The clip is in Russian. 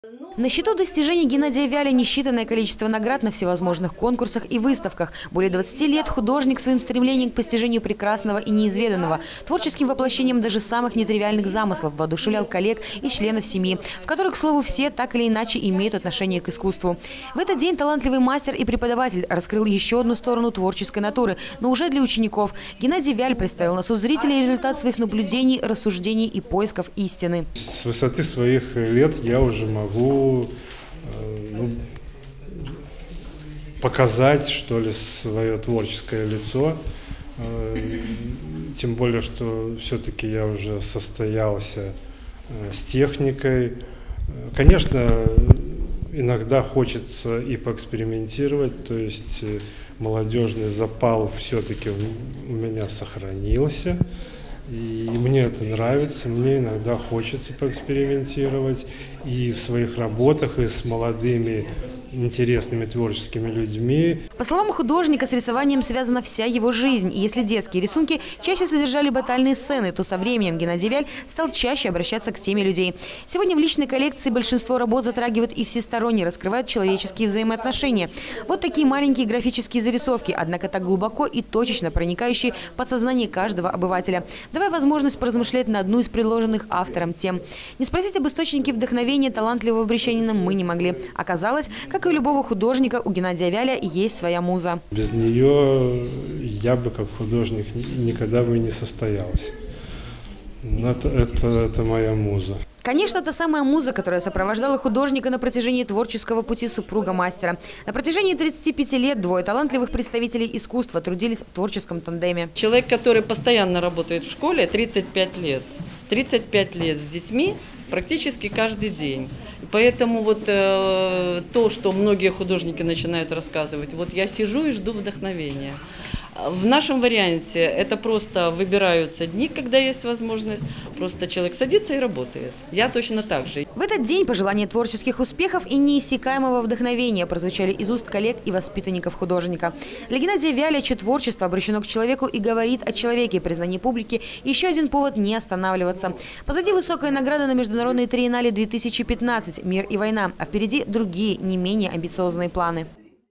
На счету достижений Геннадия Вяля несчитанное количество наград на всевозможных конкурсах и выставках. Более 20 лет художник своим стремлением к постижению прекрасного и неизведанного, творческим воплощением даже самых нетривиальных замыслов воодушевлял коллег и членов семьи, в которых, к слову, все так или иначе имеют отношение к искусству. В этот день талантливый мастер и преподаватель раскрыл еще одну сторону творческой натуры, но уже для учеников. Геннадий Вяль представил на суд зрителей результат своих наблюдений, рассуждений и поисков истины. С высоты своих лет я уже могу показать, что ли, свое творческое лицо. Тем более, что все-таки я уже состоялся с техникой. Конечно, иногда хочется и поэкспериментировать, то есть молодежный запал все-таки у меня сохранился. И мне это нравится, мне иногда хочется поэкспериментировать и в своих работах, и с молодыми интересными творческими людьми. По словам художника, с рисованием связана вся его жизнь. И если детские рисунки чаще содержали батальные сцены, то со временем Геннадий Вяль стал чаще обращаться к теме людей. Сегодня в личной коллекции большинство работ затрагивают и всесторонне раскрывают человеческие взаимоотношения. Вот такие маленькие графические зарисовки, однако так глубоко и точечно проникающие в подсознание каждого обывателя, давая возможность поразмышлять на одну из предложенных автором тем. Не спросить об источнике вдохновения талантливого брещанина мы не могли. Оказалось, как и у любого художника, у Геннадия Вяля есть своя муза. Без нее я бы как художник никогда бы не состоялся. Это моя муза. Конечно, та самая муза, которая сопровождала художника на протяжении творческого пути супруга мастера. На протяжении 35 лет двое талантливых представителей искусства трудились в творческом тандеме. Человек, который постоянно работает в школе, 35 лет. 35 лет с детьми практически каждый день. Поэтому вот то, что многие художники начинают рассказывать, вот я сижу и жду вдохновения. В нашем варианте это просто выбираются дни, когда есть возможность, просто человек садится и работает. Я точно так же. В этот день пожелания творческих успехов и неиссякаемого вдохновения прозвучали из уст коллег и воспитанников художника. Для Геннадия Вяля, чье творчество обращено к человеку и говорит о человеке, признании публики, еще один повод не останавливаться. Позади высокая награда на международной триеннале 2015 «Мир и война», а впереди другие, не менее амбициозные планы.